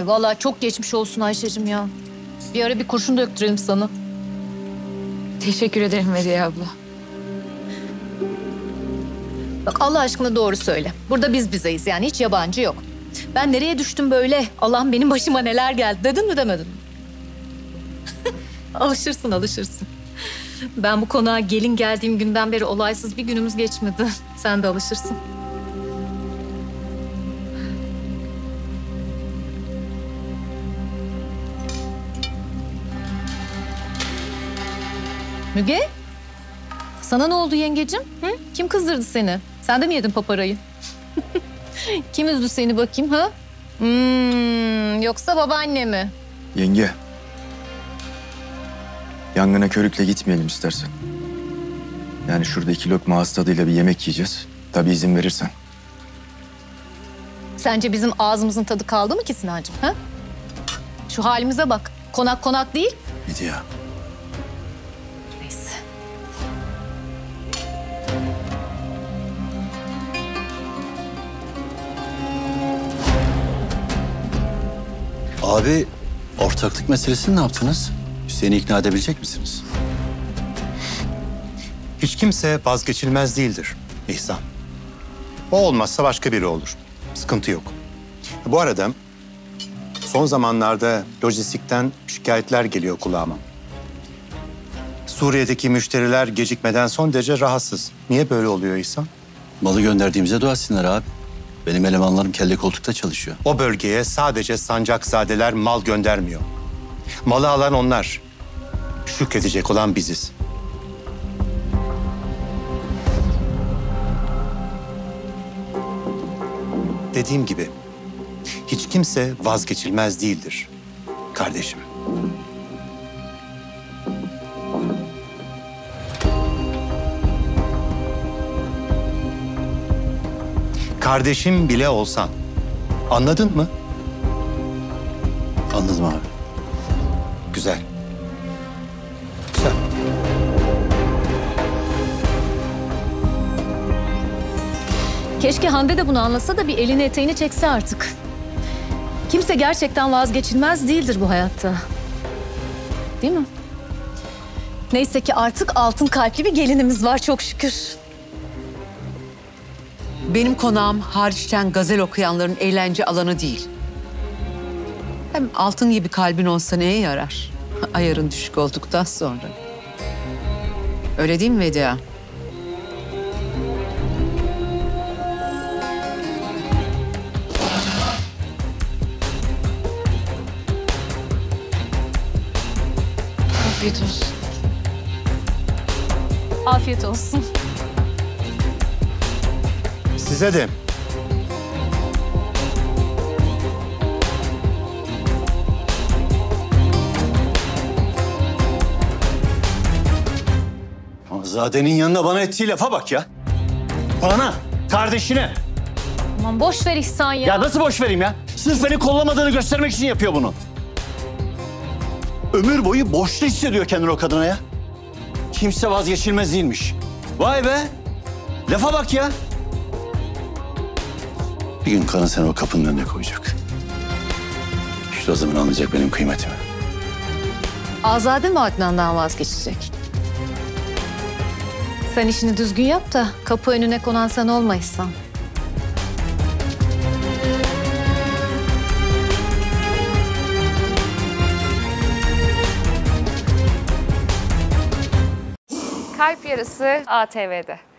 Ay vallahi çok geçmiş olsun Ayşe'cim ya. Bir ara bir kurşun döktürelim sana. Teşekkür ederim Vediye abla. Bak Allah aşkına doğru söyle. Burada biz bizeyiz yani hiç yabancı yok. Ben nereye düştüm böyle? Allah'ım benim başıma neler geldi dedin mi demedin mi? Alışırsın alışırsın. Ben bu konağa gelin geldiğim günden beri olaysız bir günümüz geçmedi. Sen de alışırsın. Müge? Sana ne oldu yengecim? Hı? Kim kızdırdı seni? Sen de mi yedin paparayı? Kim üzdü seni bakayım ha? Yoksa babaanne mi? Yenge. Yangına körükle gitmeyelim istersen. Yani şurada 2 lokma ağız tadıyla bir yemek yiyeceğiz. Tabii izin verirsen. Sence bizim ağzımızın tadı kaldı mı ki Sinancığım? Ha? Şu halimize bak. Konak konak değil. Hadi ya. Neyse. Abi, ortaklık meselesini ne yaptınız? Hüseyin'i ikna edebilecek misiniz? Hiç kimse vazgeçilmez değildir İhsan. O olmazsa başka biri olur. Sıkıntı yok. Bu arada son zamanlarda lojistikten şikayetler geliyor kulağıma. Suriye'deki müşteriler gecikmeden son derece rahatsız. Niye böyle oluyor İhsan? Malı gönderdiğimize dua etsinler abi. Benim elemanlarım kelle koltukta çalışıyor. O bölgeye sadece sancakzadeler mal göndermiyor. Malı alan onlar. Şükredecek olan biziz. Dediğim gibi hiç kimse vazgeçilmez değildir kardeşim. Kardeşim bile olsan. Anladın mı? Anladım abi. Güzel. Güzel. Keşke Hande de bunu anlasa da bir elini eteğini çekse artık. Kimse gerçekten vazgeçilmez değildir bu hayatta. Değil mi? Neyse ki artık altın kalpli bir gelinimiz var çok şükür. Benim konağım hariçten gazel okuyanların eğlence alanı değil. Hem altın gibi kalbin olsa neye yarar? Ayarın düşük olduktan sonra. Öyle değil mi Vedia? Afiyet olsun. Afiyet olsun. Size de. Zade'nin yanına bana ettiği lafa bak ya. Bana, kardeşine. Aman boş ver İhsan ya. Ya nasıl boş vereyim ya? Sırf beni kollamadığını göstermek için yapıyor bunu. Ömür boyu borçlu hissediyor kendini o kadına ya. Kimse vazgeçilmez değilmiş. Vay be. Lafa bak ya. Bir gün karın seni o kapının önüne koyacak. İşte o zaman anlayacak benim kıymetimi. Azade mi Adnan'dan vazgeçecek? Sen işini düzgün yap da kapı önüne konan sen olma İhsan. Kalp Yarısı ATV'de.